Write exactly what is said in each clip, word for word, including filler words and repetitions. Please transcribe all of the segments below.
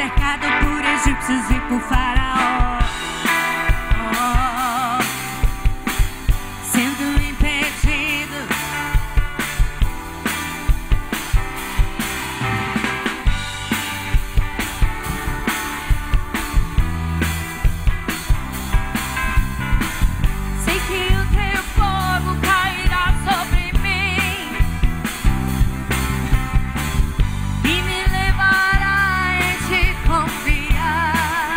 cercado por egípcios e por faraó, oh, sendo impedido. Sei que o teu fogo cairá sobre mim e me levará em te confiar.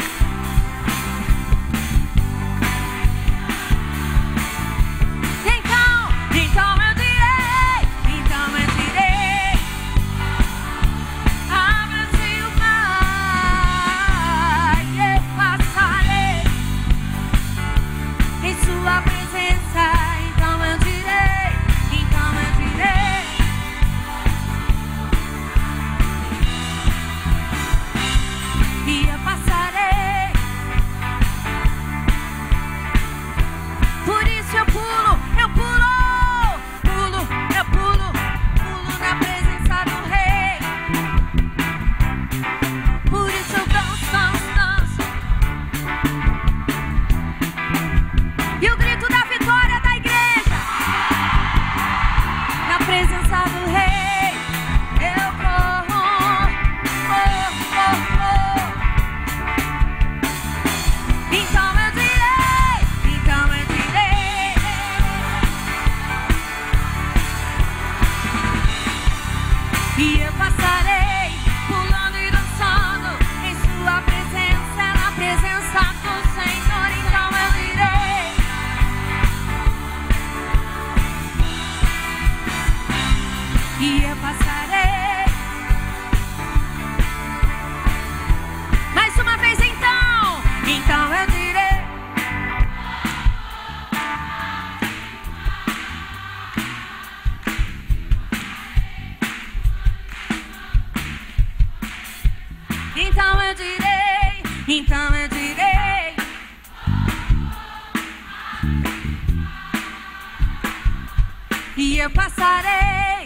Então, então eu direi, então eu direi, abra-se o mar e eu passarei em sua presença. Então eu direi, então eu direi, e eu passarei. Por isso eu pulo, eu pulo, pulo, eu pulo, pulo na presença do Rei. Por isso eu danço, danço, danço. E o grito da vitória da igreja, na presença do Rei, eu corro, corro, corro, corro. Então eu direi, então eu direi, e eu passarei pulando e dançando em sua presença, na presença do Senhor. Então eu direi, e eu passarei. Mais uma vez então, então eu direi, então eu direi, então eu direi, e eu passarei.